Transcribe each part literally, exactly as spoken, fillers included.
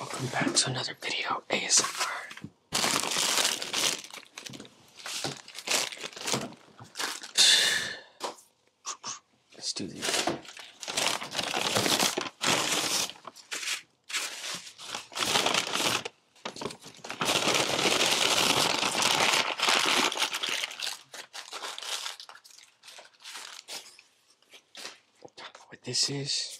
Welcome back to another video A S M R. Let's do these. What this is?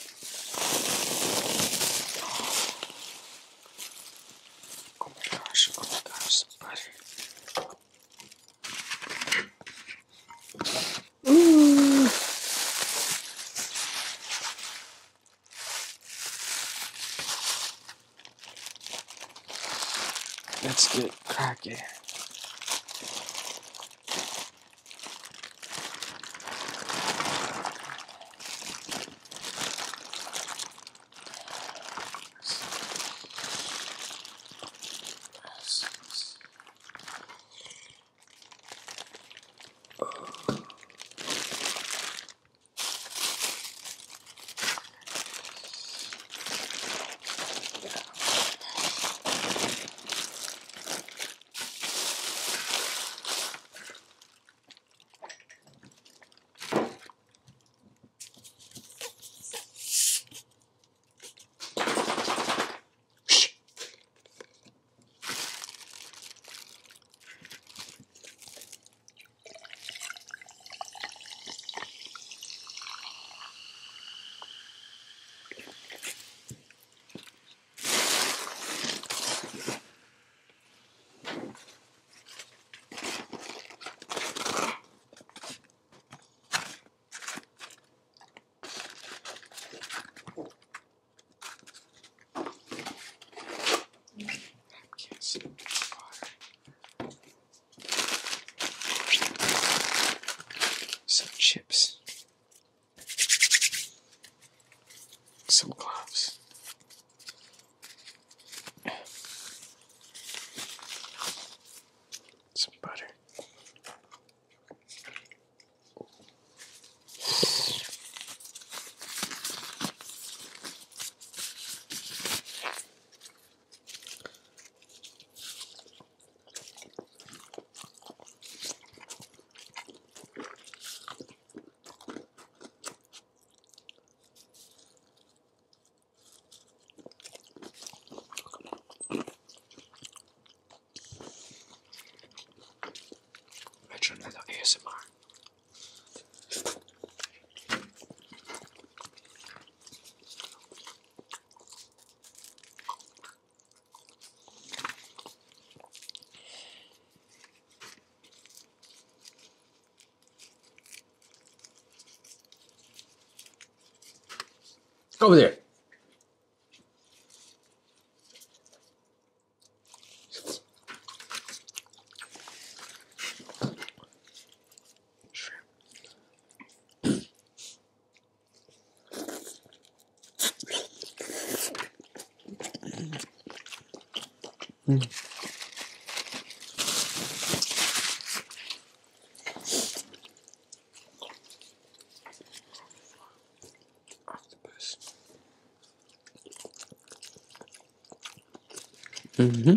Oh my gosh! Oh my gosh! Butter. Ooh. Let's get cracking. Some chips, some gloves, some butter. Another A S M R. Over there. Mm. Octopus. Mm-hmm.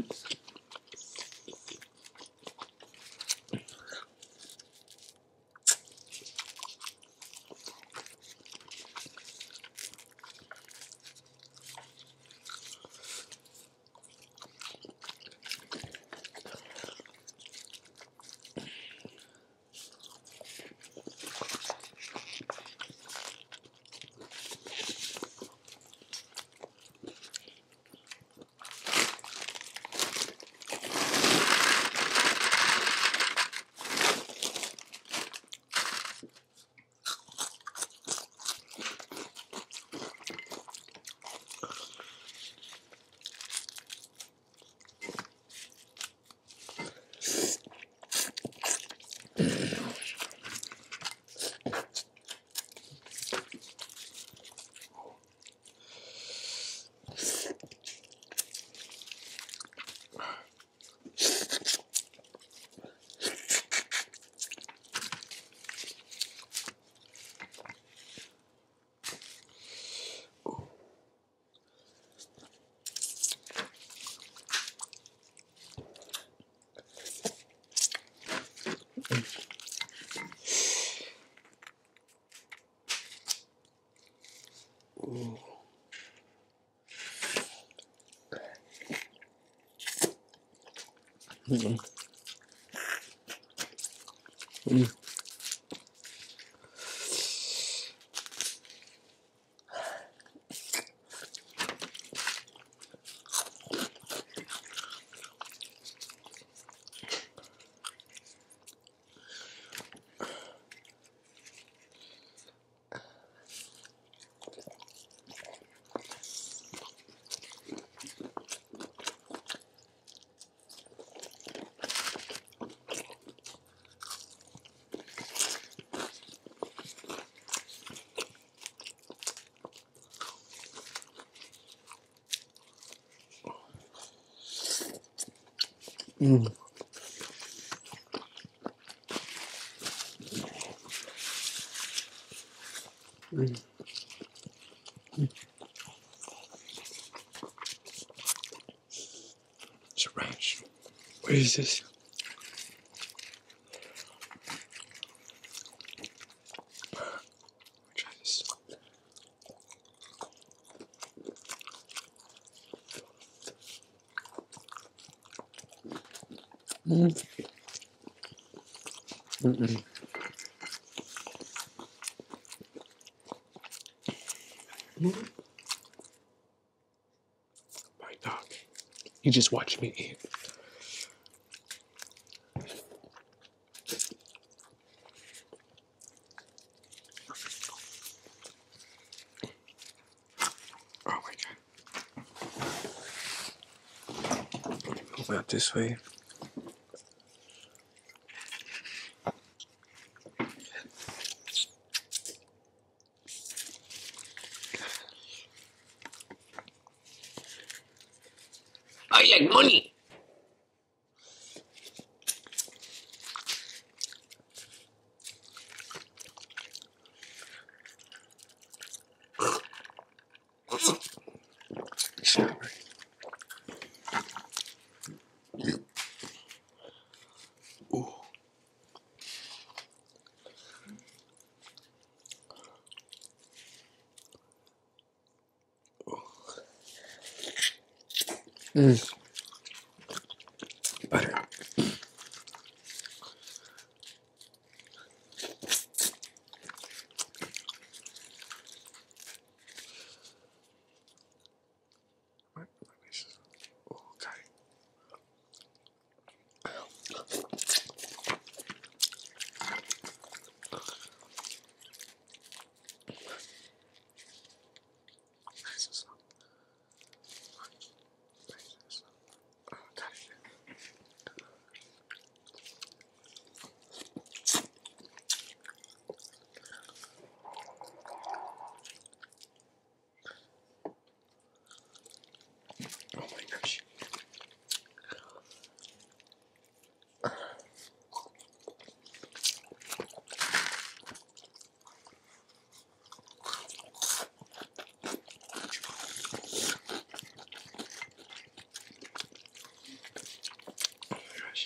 Mm. Mm. Mm. Mm. It's a ranch. What is this? Try this. Mm. Mm-mm. Mm. My dog. He just watched me eat. Oh my god. Move out this way. I like money. Shower. Ooh. Mm. Butter. What? Oh, got it. Oh, got it. Oh my gosh. Oh my gosh.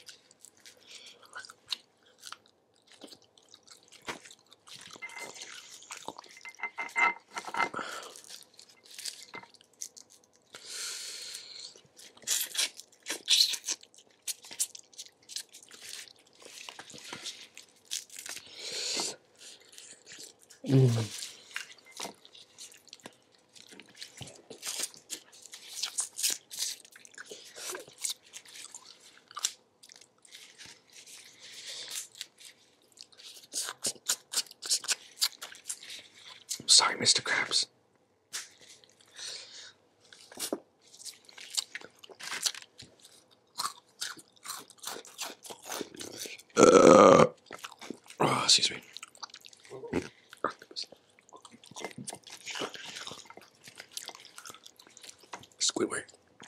Mm. Sorry, Mister Krabs. Uh, oh, excuse me. Squidward.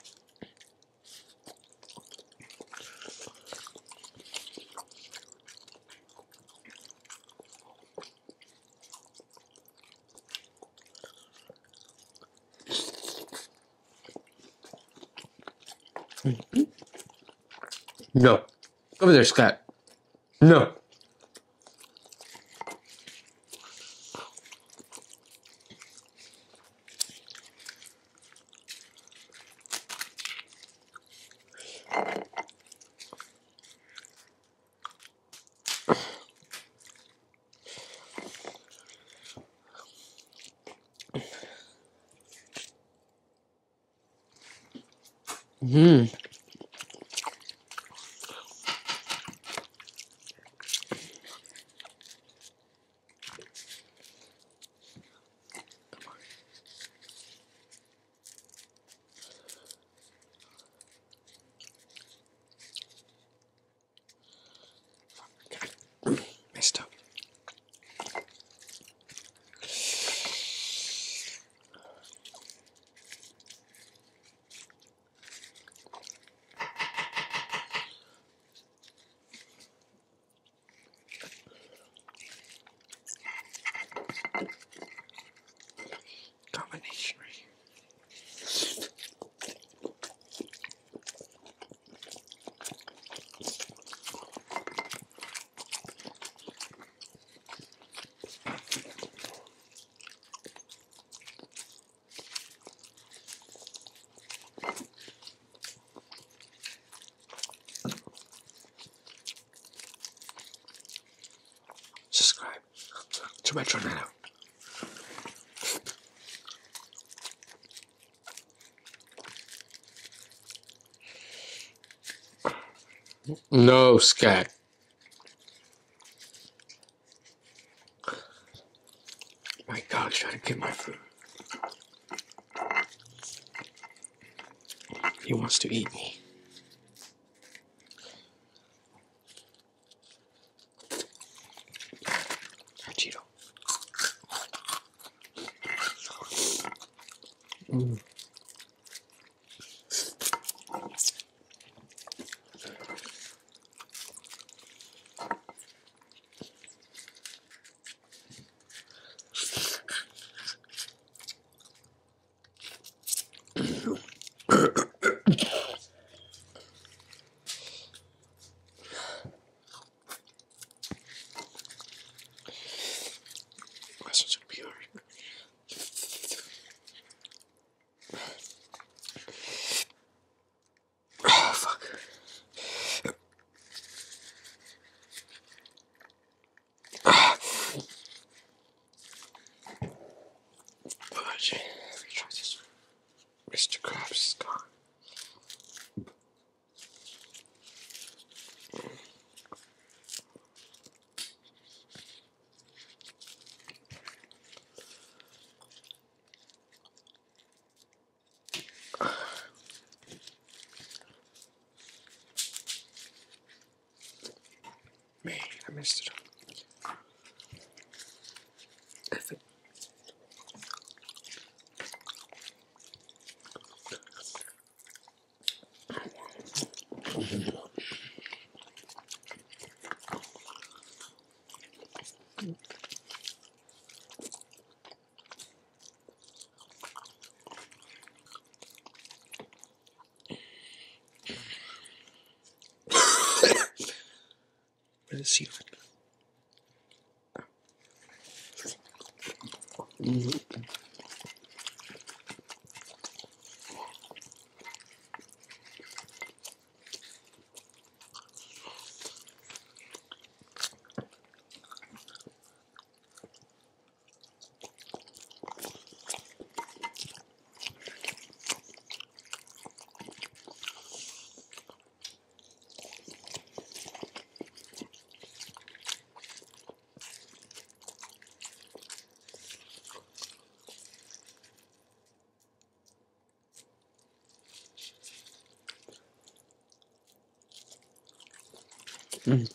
No. Over there, Scott. No. Hmm. Messed up. Combination right here. Subscribe to my channel. No, scat. My dog's trying to get my food. He wants to eat me. Cheeto. Mm. This one's gonna be alright. Oh, fuck. Oh, shit. Let me try this. Mister Krabs is gone. Man, I messed it up. F it. Where's the seal? Mm-hmm. Mm.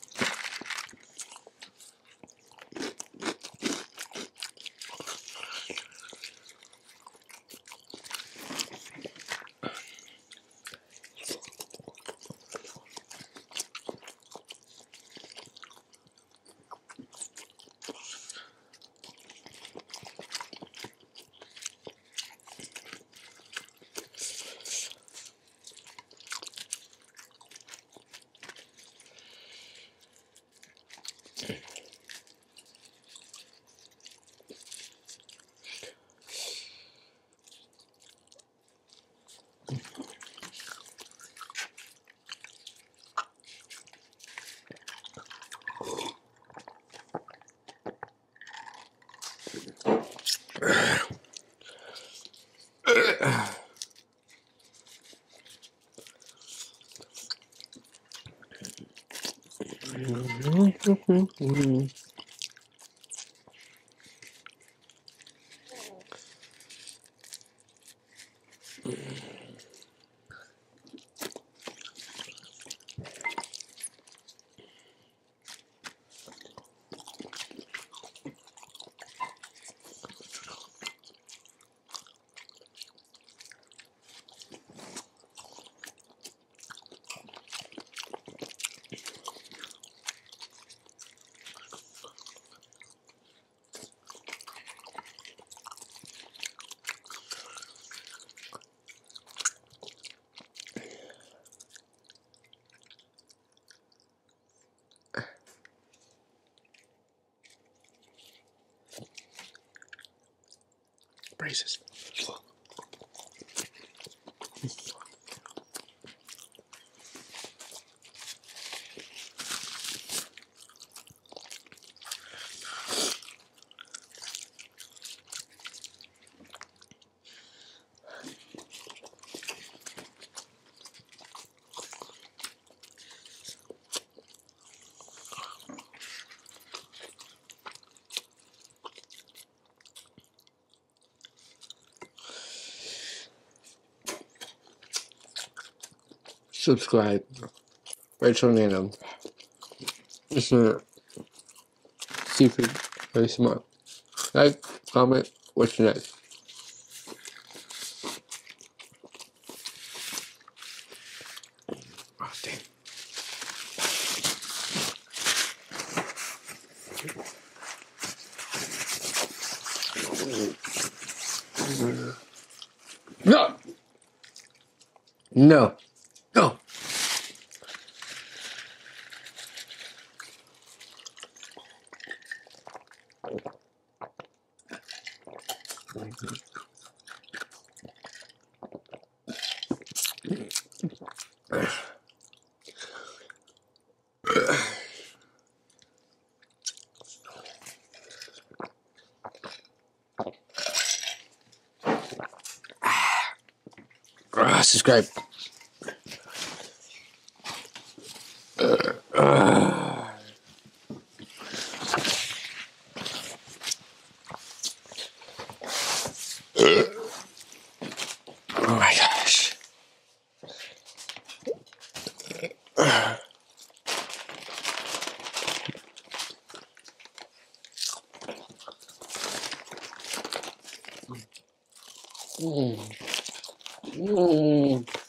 Braces. Subscribe. Rachel Nano. It's not secret. Very smart. Like, comment, what's next? Oh, damn. No! No. No. Uh, subscribe. Uh, uh. Oh my gosh. Mm. Mm.